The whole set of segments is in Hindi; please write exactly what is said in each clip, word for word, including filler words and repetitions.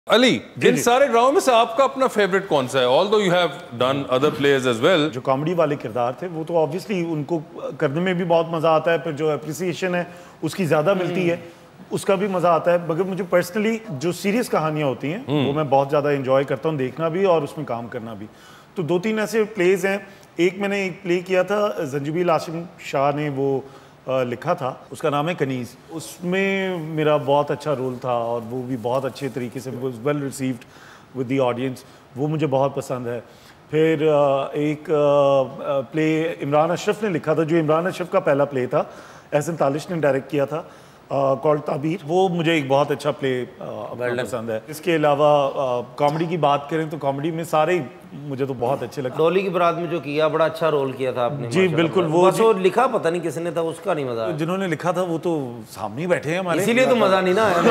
अली, इन सारे ड्रामों में से आपका अपना फेवरेट कौन सा है? Although you have done other players as well. जो कॉमेडी वाले किरदार थे वो तो ऑब्वियसली उनको करने में भी बहुत मजा आता है, फिर जो एप्रिसिएशन है उसकी ज्यादा मिलती है, उसका भी मजा आता है। मगर मुझे पर्सनली जो सीरियस कहानियां होती हैं वो मैं बहुत ज्यादा एंजॉय करता हूँ देखना भी और उसमें काम करना भी। तो दो तीन ऐसे प्लेज हैं। एक मैंने एक प्ले किया था, जंजीबील आसिम शाह ने वो आ, लिखा था, उसका नाम है कनीज। उसमें मेरा बहुत अच्छा रोल था और वो भी बहुत अच्छे तरीके से well received with the audience, वो मुझे बहुत पसंद है। फिर आ, एक आ, प्ले इमरान अशरफ ने लिखा था, जो इमरान अशरफ का पहला प्ले था, एहसन तालिश ने डायरेक्ट किया था, कॉल्ड ताबीर। वो मुझे एक बहुत अच्छा प्ले पसंद है। इसके अलावा कॉमेडी की बात करें तो कॉमेडी में सारे मुझे तो बहुत अच्छे लगते हैं। डोली की बारात में जो किया बड़ा अच्छा रोल किया था आपने। जी बिल्कुल। वो बस वो लिखा पता नहीं किसने था, उसका नहीं मजा। जिन्होंने लिखा था वो तो सामने ही बैठे हैं हमारे, इसीलिए तो मजा नहीं ना आया।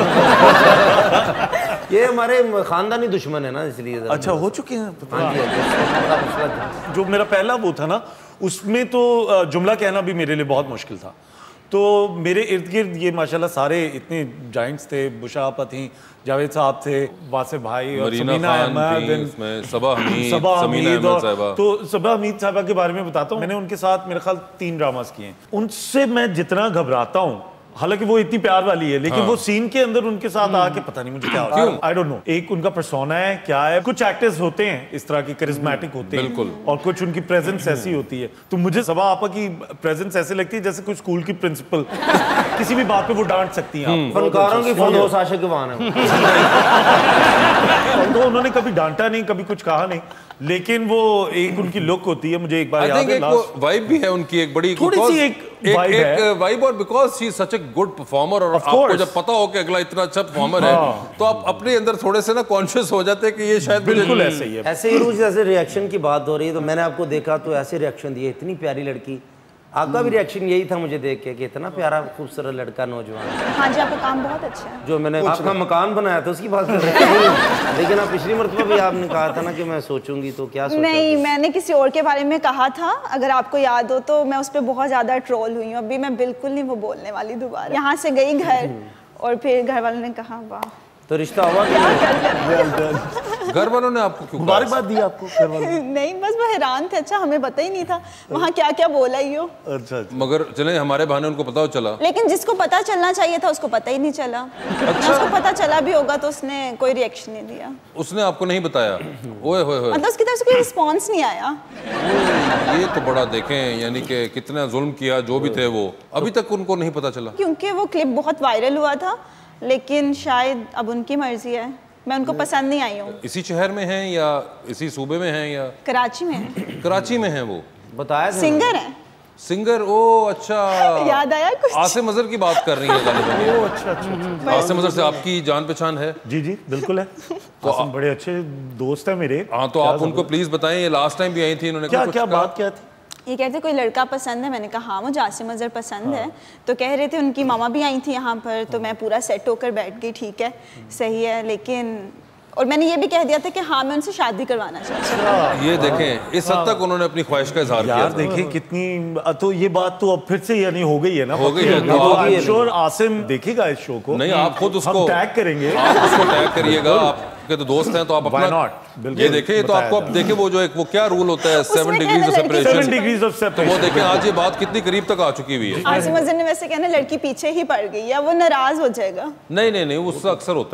ये हमारे खानदानी दुश्मन है ना, इसलिए। अच्छा हो चुके हैं। जो मेरा पहला वो था ना, उसमें तो जुमला कहना भी मेरे लिए बहुत मुश्किल था। तो मेरे इर्द गिर्द ये माशाल्लाह सारे इतने जाइंट्स थे, बुशापा थी, जावेद साहब थे, वासिफ भाई और समीना अहमद, सबा हमीद, सबा हमीद और साहिबा। तो सबा हमीद साहिबा के बारे में बताता हूँ। मैंने उनके साथ मेरे ख्याल तीन ड्रामास किए हैं। उनसे मैं जितना घबराता हूँ, हालांकि वो इतनी प्यार वाली है, लेकिन हाँ। वो सीन के अंदर उनके साथ आके पता नहीं मुझे क्या होता है, आई डोंट नो। एक उनका पर्सोना है, क्या है, कुछ एक्टर्स होते हैं इस तरह के करिश्मेटिक होते हैं बिल्कुल, और कुछ उनकी प्रेजेंस ऐसी होती है। तो मुझे सबा आपा की प्रेजेंस ऐसे लगती है जैसे कोई स्कूल की प्रिंसिपल, किसी भी बात पे वो डांट सकती हैं। फनकारों की फरदौस आशिक़वान है। तो उन्होंने कभी डांटा नहीं, कभी कुछ कहा नहीं, लेकिन वो एक उनकी लुक होती है। मुझे एक बार याद है, एक वाइब भी है उनकी, एक बड़ी थोड़ी सी एक वाइब है, वाइब। और because she is such a good performer, और आपको जब पता हो कि अगला इतना अच्छा परफॉर्मर है, तो आप अपने अंदर थोड़े से ना कॉन्शियस हो जाते हैं कि ये शायद बिल्कुल ऐसे ही है। ऐसे ही रोज जैसे रिएक्शन की बात हो रही है, तो मैंने आपको देखा तो ऐसे रिएक्शन दिए, इतनी प्यारी लड़की। आपका भी रिएक्शन यही था मुझे देख के कि इतना प्यारा खूबसूरत लड़का नौजवान। हाँ जी, आपका काम बहुत अच्छा है। जो मैंने आपका मकान बनाया था उसकी बात कर रहे हैं। लेकिन आप पिछली मरतबा भी आपने कहा था ना कि मैं सोचूंगी, तो क्या सोचा? नहीं, मैंने किसी और के बारे में कहा था, अगर आपको याद हो तो। मैं उस पर बहुत ज़्यादा ट्रोल हुई हूँ। अभी मैं बिल्कुल नहीं वो बोलने वाली दोबारा। यहाँ से गई घर और फिर घर वालों ने कहा वाह, तो रिश्ता हुआ क्या घर वालों ने आपको क्यों मुबारकबाद दी आपको घर वालों? नहीं, बस वो हैरान थे। अच्छा, हमें पता ही नहीं था वहाँ क्या क्या बोला ही हो। अच्छा, अच्छा। मगर चले हमारे बहाने उनको पता हो चला। लेकिन जिसको पता चलना चाहिए था उसको पता ही नहीं चला। अच्छा। उसको पता चला भी होगा तो उसने कोई रिएक्शन नहीं दिया। उसने आपको नहीं बताया? ओए होए होए, मतलब उसकी तरफ से कोई रिस्पॉन्स नहीं आया। ये तो बड़ा देखें, यानी कि कितना जुल्म किया जो भी थे वो, अभी तक उनको नहीं पता चला। क्योंकि वो क्लिप बहुत वायरल हुआ था, लेकिन शायद अब उनकी मर्जी है। मैं उनको पसंद नहीं आई हूँ। इसी शहर में हैं या इसी सूबे में हैं या कराची में हैं? कराची में हैं वो, बताया। सिंगर हैं। सिंगर? ओ अच्छा, याद आया कुछ? आसिम अजहर की बात कर रही है गालिबन। ओ अच्छा अच्छा। आसिम अजहर से आपकी जान पहचान है? जी जी बिल्कुल है। तो आसिम बड़े अच्छे दोस्त हैं मेरे। हाँ, तो आप उनको प्लीज बताएं, ये लास्ट टाइम भी आई थी, इन्होंने क्या क्या बात क्या थी? ये कहते कोई लड़का पसंद है। मैंने कहा हाँ, मुझे आसिम अजहर पसंद है। तो कह रहे थे उनकी मामा भी आई थी यहाँ पर, तो मैं पूरा सेट होकर बैठ गई, ठीक है सही है। लेकिन और मैंने ये भी कह दिया था कि हाँ मैं उनसे शादी करवाना चाहती हूँ। ये देखें, इस हद तक उन्होंने अपनी ख्वाहिश का इजहार किया। यार देखें कितनी, तो ये बात तो अब फिर से यानी हो गई है ना, हो गई है। तो आई एम श्योर आसिम देखेगा इस शो को। नहीं, आप खुद उसको टैग करेंगे, आप उसको टैग करिएगा, आपके तो दोस्त हैं, तो आप अपना ये देखें। तो आपको अब देखें वो जो एक वो क्या रूल होता है, seven degrees of separation, degrees of separation, वो देखें आज ये बात कितनी करीब तक आ चुकी हुई है। आसिम अजहर ने वैसे कहना लड़की पीछे ही पड़ गई या वो नाराज हो जाएगा। नहीं नहीं नहीं, उससे अक्सर होता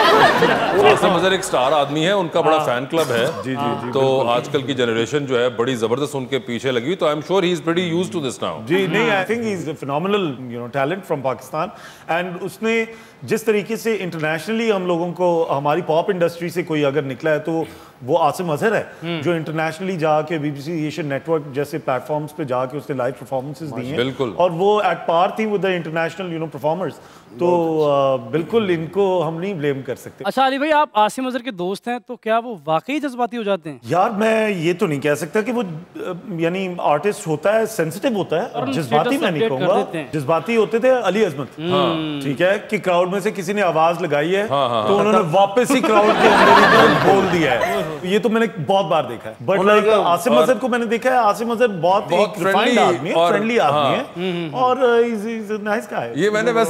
है। आसिम अजहर एक स्टार आदमी है, उनका बड़ा फैन क्लब है। जी जी। तो आजकल की जनरेशन जो है बड़ी जबरदस्त उनके पीछे लगी हुई, तो I am sure he is pretty used to this now. जी नहीं, I think he is a phenomenal you know talent from Pakistan. And उसने जिस तरीके से इंटरनेशनली हम लोगों को, हमारी पॉप इंडस्ट्री से कोई अगर निकला है तो वो आसिम अजहर है, जो इंटरनेशनली जाके बीबीसी एशियन नेटवर्क जैसे प्लेटफॉर्म्स पे जाके उसने लाइव परफॉर्मेंसेस दी हैं। बिल्कुल। और वो एट पार थी with the international you know performers. तो uh, बिल्कुल इनको हम नहीं ब्लेम कर सकते। अच्छा अली भाई, आप आसिम अजहर के दोस्त हैं, तो क्या वो वाकई जज्बाती हो जाते हैं? यार मैं ये तो नहीं कह सकता कि वो यानी आर्टिस्ट होता है, सेंसिटिव होता है, और जज्बाती मैं नहीं कहूँगा। जज्बाती होते थे अली अजमत, ठीक है, कि क्राउड में से किसी ने आवाज लगाई है तो उन्होंने वापस ही क्राउड के अंदर बोल दिया है। ये तो मैंने बहुत बार देखा है। बट लाइक आसिम अजहर को मैंने देखा है, आसिम अजहर बहुत रिफाइंड आदमी है, फ्रेंडली आदमी है, और is is a nice guy. ये मैंने वैसे जो भी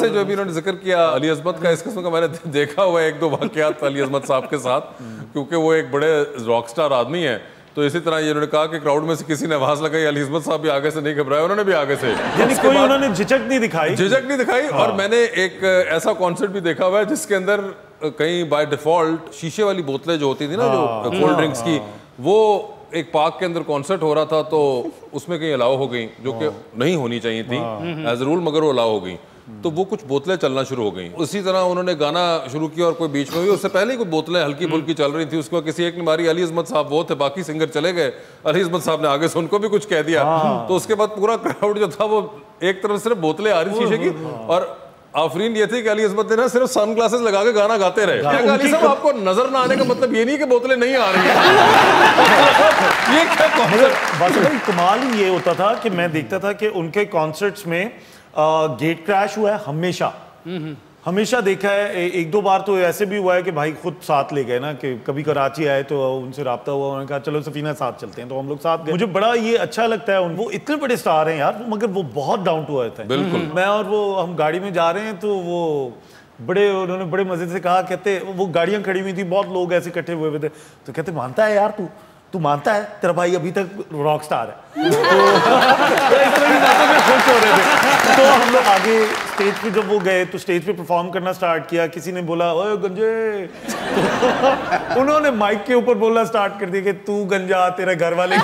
इन्होंने जिक्र किया अली अज़मत का, इस किस्म का मैंने देखा हुआ है एक दो वाक़यात अली अज़मत साहब के साथ, क्योंकि वो एक बड़े रॉक स्टार आदमी हैं। तो इसी तरह ये उन्होंने कहा कि क्राउड में से किसी ने आवाज लगाई, अली अज़मत साहब भी आगे से नहीं घबराए, उन्होंने भी आगे से, यानी कोई उन्होंने झिझक नहीं दिखाई झिझक नहीं दिखाई। और मैंने एक ऐसा कॉन्सर्ट भी देखा हुआ है जिसके अंदर कहीं बाय डिफॉल्ट शीशे वाली बोतलें जो होती थी ना, जो कोल्ड ड्रिंक्स की, वो एक पार्क के अंदर कॉन्सर्ट हो रहा था तो उसमें कहीं अलाउ हो गई, जो कि नहीं होनी चाहिए थी एज रूल, मगर वो अलाउ हो गई। तो वो कुछ बोतलें चलना शुरू हो गई। उसी तरह उन्होंने गाना शुरू किया और कोई बीच में हुई, उससे पहले ही कोई बोतलें हल्की फुल्की चल रही थी, उसके बाद किसी एक ने मारी, अली अज़मत साहब वो थे, बाकी सिंगर चले गए, अली अज़मत साहब ने आगे से उनको भी कुछ कह दिया। तो उसके बाद पूरा क्राउड जो था वो एक तरफ सिर्फ बोतलें आ रही शीशे की, और आफरीन ये थी कि अली अज़मत ने ना सिर्फ सन ग्लासेस लगा के गाना गाते रहे। अली साहब आपको नजर ना आने का मतलब ये नहीं कि बोतलें नहीं आ रही हैं। ये क्या कॉन्सर्ट, कमाल ही ये होता था कि मैं देखता था कि उनके कॉन्सर्ट्स में गेट क्रैश हुआ है हमेशा, हमेशा देखा है। ए, एक दो बार तो ऐसे भी हुआ है कि भाई खुद साथ ले गए ना, कि कभी कराची आए तो उनसे राब्ता हुआ, उन्होंने कहा चलो सफीना साथ चलते हैं, तो हम लोग साथ गए। मुझे बड़ा ये अच्छा लगता है, वो इतने बड़े स्टार हैं यार, मगर वो बहुत डाउन टू अर्थ है। बिल्कुल। मैं और वो हम गाड़ी में जा रहे हैं तो वो बड़े, उन्होंने बड़े मजे से कहा, कहते वो गाड़ियां खड़ी हुई थी, बहुत लोग ऐसे इकट्ठे हुए हुए थे, तो कहते मानता है यार तू तू मानता है तेरा भाई अभी तक रॉक स्टार है। तो इस तरह की बातों में खुश हो रहे थे। तो हम लोग आगे स्टेज पे जब वो गए तो स्टेज पे परफॉर्म करना स्टार्ट किया, किसी ने बोला ओए गंजे, तो उन्होंने माइक के ऊपर बोलना स्टार्ट कर दिया कि तू गंजा, तेरे घर वाले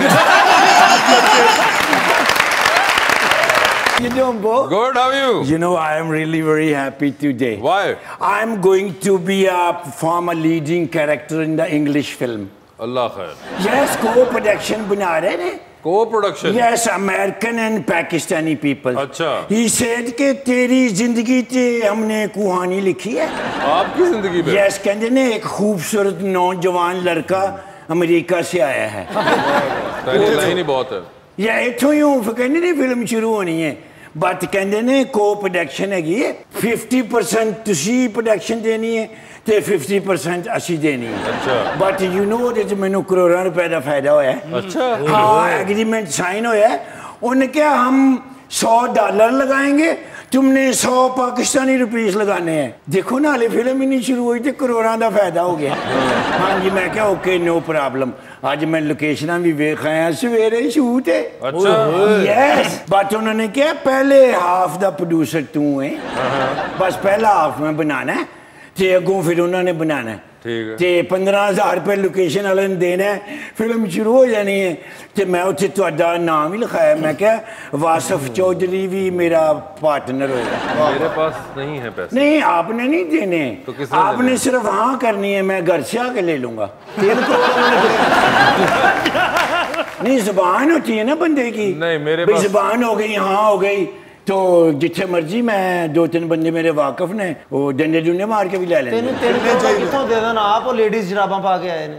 You know, Bo? Good, how are you? You know, I am really very happy today. Why? I am going to be a former leading character in the English film. अल्लाह खैर। Yes, co-production बना रहे हैं। Co-production? Yes, American and Pakistani people. अच्छा। He said कि तेरी जिंदगी ते हमने कहानी लिखी है। आपकी जिंदगी पे? Yes, कहते ने एक खूबसूरत नौजवान लड़का अमेरिका से आया है। पहली लाइन ही बहुत है। या इथों ही फिर कहते ने फिल्म शुरू होनी है, बट कहते ने को प्रोडक्शन हैगी है, फिफ्टी परसेंट तुसी प्रोडक्शन देनी है ते फिफ्टी परसेंट असी देनी है। अच्छा। बट यू नो कि मैनू करोड़ों रुपए का फायदा होया है। अच्छा। हाँ, एग्रीमेंट साइन होया है। उन्होंने क्या हम सौ डॉलर लगाएंगे, तुमने सौ पाकिस्तानी रुपीस लगाने हैं। देखो ना, हाले फिल्म ही नहीं शुरू हुई तो करोड़ों का फायदा हो गया। हाँ जी, मैं क्या ओके नो प्रॉब्लम। आज मैं लोकेशन भी वेख आया, सवेरे शूट है। अच्छा। यस, बट उन्होंने क्या पहले हाफ दा प्रोड्यूसर तू है, बस पहला हाफ में बनाना है ते अगों फिर उन्होंने बनाना है। ठीक है। ते पंद्रह हजार रुपये लोकेशन वाले ने देना है, फिल्म शुरू हो जानी है। ते मैं उत्थे तुहाडा नाम ही लिखाया, मैं क्या वासफ चौधरी भी मेरा पार्टनर होगा। मेरे पास नहीं है पैसे। नहीं, आपने नहीं देने, तो किसने आपने देने? सिर्फ हाँ करनी है, मैं घर से आके ले लूंगा। तेरे को नहीं, जुबान होती है ना बंदे की। नहीं, मेरे भाई पास- जुबान हो गई, हाँ हो गई, तो जिथे मर्जी मैं दो तीन बंदे मेरे वाकफ ने वो डंडे डुंडे मार के भी ले लेंगे। तेन तेन कितों दे देना, आप और लेडीज जराबा पा के आए ने।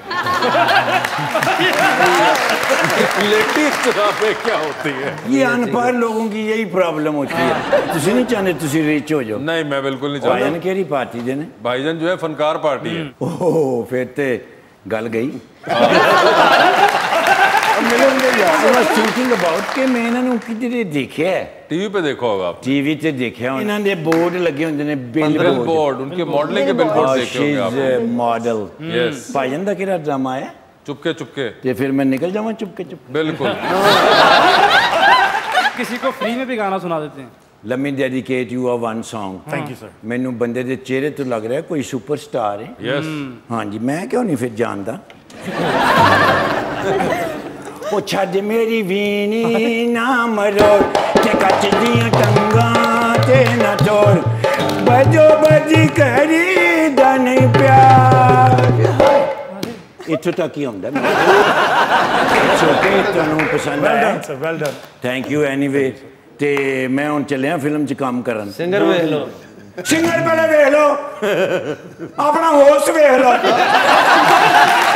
लेडीज जुराबें क्या होती है? ये अनपढ़ लोगों की यही प्रॉब्लम होती है। तुसी नहीं चाहते तुसी रिच हो जाओ। नहीं, मैं बिल्कुल नहीं भाईजान चाहता। केरी पार्टी देने? भाईजान जो है फनकार पार्टी है। ओह, फिर ते गल गई। थिंकिंग अबाउट के मैं इन्होंने किधरे देखा है, टीवी पे देखो होगा आप। टीवी ते देखा इन्होंने बोर्ड लगे होंगे ने, बिल बिल बोर्ड, उनके मॉडलिंग के बिल बोर्ड देखे होंगे आप। Model yes. भाईजान दा केड़ा ड्रामा है चुपके चुपके। ते फिर मैं निकल जाऊँ चुपके चुप। बिल्कुल। किसी को फ्री में भी गाना सुना देते हैं। Let me dedicate you a one song. Thank you, sir. मैनू बंदे दे चेहरे तो लग रहा है कोई सुपरस्टार है। यस। हाँ जी, मैं क्यों नहीं फिर जानता। ओ छड़ मेरी वीणी ना मरो ते कच दियां टंगा ते ना तोड़, बजो बजी करी दा नहीं प्यार। इत्थों तक ही आउंदा मैं। ओके, तुहानू पसंद Well आया? done, sir. Well done. Thank you anyway. ते मैं हुण चलिया फिल्म च काम करन। सिंगर वेख लो, सिंगर पहले वेख लो, अपना होस्ट वेख लो।